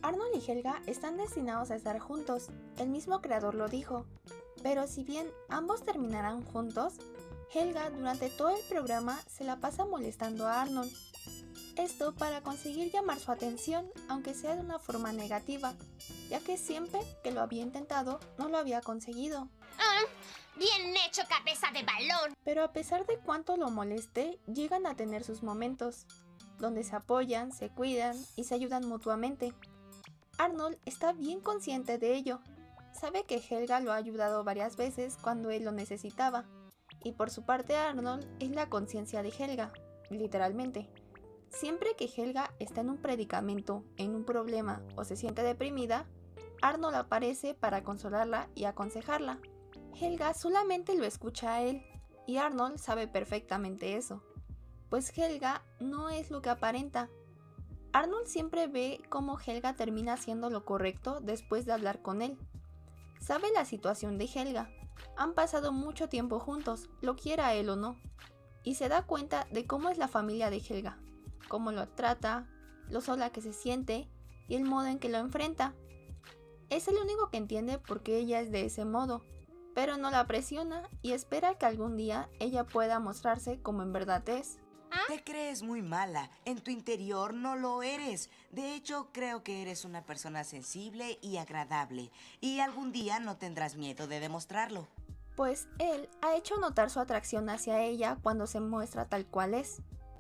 Arnold y Helga están destinados a estar juntos, el mismo creador lo dijo, pero si bien ambos terminarán juntos, Helga durante todo el programa se la pasa molestando a Arnold. Esto para conseguir llamar su atención, aunque sea de una forma negativa, ya que siempre que lo había intentado no lo había conseguido. ¡Bien hecho, cabeza de balón! Pero a pesar de cuánto lo moleste, llegan a tener sus momentos, donde se apoyan, se cuidan y se ayudan mutuamente. Arnold está bien consciente de ello, sabe que Helga lo ha ayudado varias veces cuando él lo necesitaba, y por su parte Arnold es la conciencia de Helga, literalmente. Siempre que Helga está en un predicamento, en un problema o se siente deprimida, Arnold aparece para consolarla y aconsejarla. Helga solamente lo escucha a él, y Arnold sabe perfectamente eso, pues Helga no es lo que aparenta. Arnold siempre ve cómo Helga termina haciendo lo correcto después de hablar con él. Sabe la situación de Helga, han pasado mucho tiempo juntos, lo quiera él o no, y se da cuenta de cómo es la familia de Helga, cómo lo trata, lo sola que se siente y el modo en que lo enfrenta. Es el único que entiende por qué ella es de ese modo, pero no la presiona y espera que algún día ella pueda mostrarse como en verdad es. Te crees muy mala. En tu interior no lo eres. De hecho, creo que eres una persona sensible y agradable. Y algún día no tendrás miedo de demostrarlo. Pues él ha hecho notar su atracción hacia ella cuando se muestra tal cual es.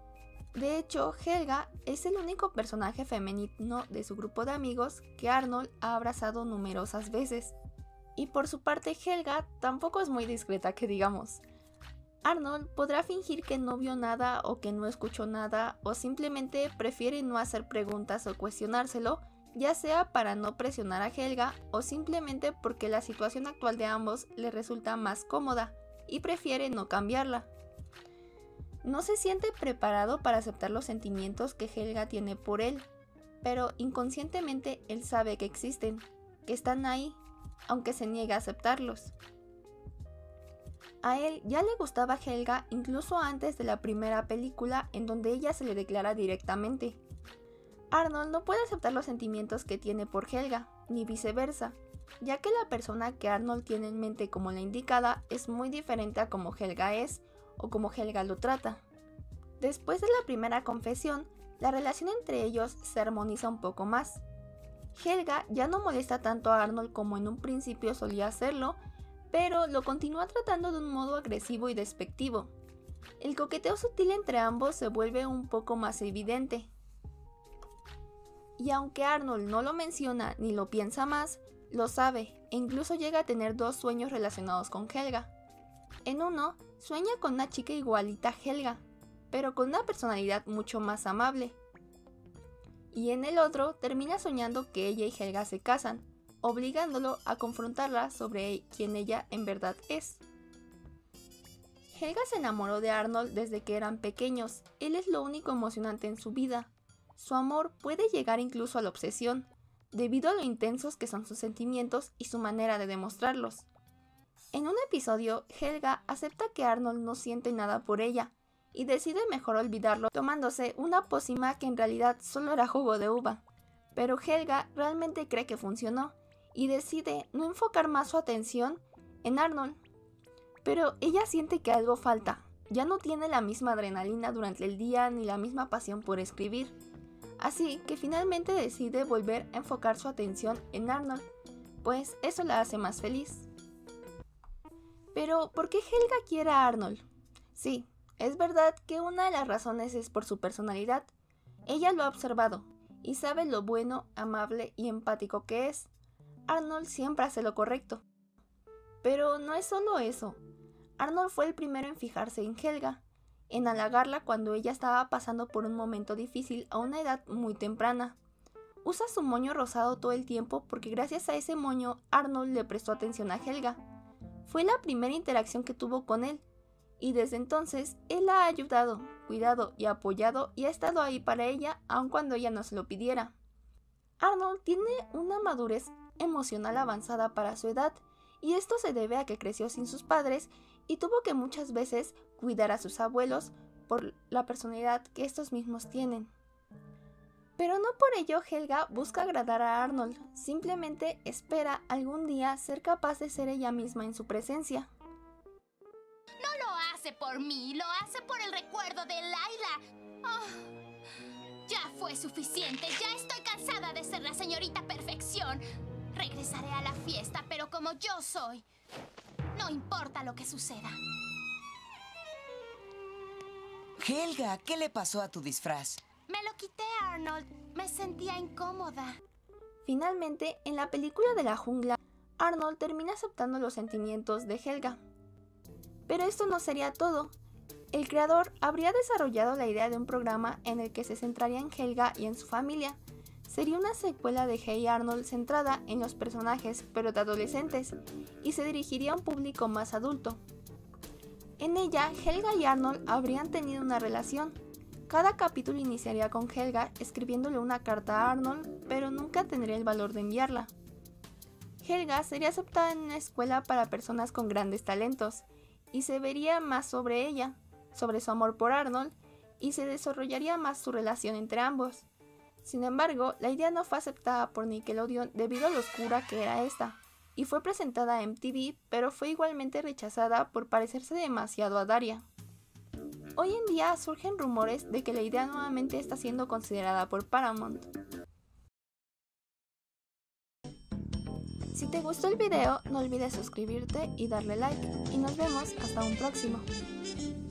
De hecho, Helga es el único personaje femenino de su grupo de amigos que Arnold ha abrazado numerosas veces. Y por su parte, Helga tampoco es muy discreta que digamos. Arnold podrá fingir que no vio nada o que no escuchó nada o simplemente prefiere no hacer preguntas o cuestionárselo, ya sea para no presionar a Helga o simplemente porque la situación actual de ambos le resulta más cómoda y prefiere no cambiarla. No se siente preparado para aceptar los sentimientos que Helga tiene por él, pero inconscientemente él sabe que existen, que están ahí, aunque se niega a aceptarlos. A él ya le gustaba Helga incluso antes de la primera película en donde ella se le declara directamente. Arnold no puede aceptar los sentimientos que tiene por Helga, ni viceversa, ya que la persona que Arnold tiene en mente como la indicada es muy diferente a como Helga es o como Helga lo trata. Después de la primera confesión, la relación entre ellos se armoniza un poco más. Helga ya no molesta tanto a Arnold como en un principio solía hacerlo, pero lo continúa tratando de un modo agresivo y despectivo. El coqueteo sutil entre ambos se vuelve un poco más evidente. Y aunque Arnold no lo menciona ni lo piensa más, lo sabe e incluso llega a tener dos sueños relacionados con Helga. En uno, sueña con una chica igualita a Helga, pero con una personalidad mucho más amable. Y en el otro, termina soñando que ella y Helga se casan, obligándolo a confrontarla sobre quién ella en verdad es. Helga se enamoró de Arnold desde que eran pequeños, él es lo único emocionante en su vida. Su amor puede llegar incluso a la obsesión, debido a lo intensos que son sus sentimientos y su manera de demostrarlos. En un episodio, Helga acepta que Arnold no siente nada por ella, y decide mejor olvidarlo tomándose una pócima que en realidad solo era jugo de uva. Pero Helga realmente cree que funcionó, y decide no enfocar más su atención en Arnold. Pero ella siente que algo falta, ya no tiene la misma adrenalina durante el día ni la misma pasión por escribir. Así que finalmente decide volver a enfocar su atención en Arnold, pues eso la hace más feliz. Pero, ¿por qué Helga quiere a Arnold? Sí, es verdad que una de las razones es por su personalidad. Ella lo ha observado, y sabe lo bueno, amable y empático que es. Arnold siempre hace lo correcto. Pero no es solo eso. Arnold fue el primero en fijarse en Helga, en halagarla cuando ella estaba pasando por un momento difícil a una edad muy temprana. Usa su moño rosado todo el tiempo porque gracias a ese moño Arnold le prestó atención a Helga. Fue la primera interacción que tuvo con él, y desde entonces él la ha ayudado, cuidado y apoyado y ha estado ahí para ella aun cuando ella no se lo pidiera. Arnold tiene una madurez emocional avanzada para su edad, y esto se debe a que creció sin sus padres y tuvo que muchas veces cuidar a sus abuelos por la personalidad que estos mismos tienen. Pero no por ello Helga busca agradar a Arnold, simplemente espera algún día ser capaz de ser ella misma en su presencia. No lo hace por mí, lo hace por el recuerdo de Layla. Oh, ya fue suficiente, ya estoy cansada de ser la señorita perfección. Regresaré a la fiesta, pero como yo soy, no importa lo que suceda. Helga, ¿qué le pasó a tu disfraz? Me lo quité, Arnold. Me sentía incómoda. Finalmente, en la película de la jungla, Arnold termina aceptando los sentimientos de Helga. Pero esto no sería todo. El creador habría desarrollado la idea de un programa en el que se centraría en Helga y en su familia. Sería una secuela de Hey Arnold centrada en los personajes, pero de adolescentes, y se dirigiría a un público más adulto. En ella, Helga y Arnold habrían tenido una relación. Cada capítulo iniciaría con Helga escribiéndole una carta a Arnold, pero nunca tendría el valor de enviarla. Helga sería aceptada en una escuela para personas con grandes talentos, y se vería más sobre ella, sobre su amor por Arnold, y se desarrollaría más su relación entre ambos. Sin embargo, la idea no fue aceptada por Nickelodeon debido a lo oscura que era esta, y fue presentada en MTV, pero fue igualmente rechazada por parecerse demasiado a Daria. Hoy en día surgen rumores de que la idea nuevamente está siendo considerada por Paramount. Si te gustó el video, no olvides suscribirte y darle like, y nos vemos hasta un próximo.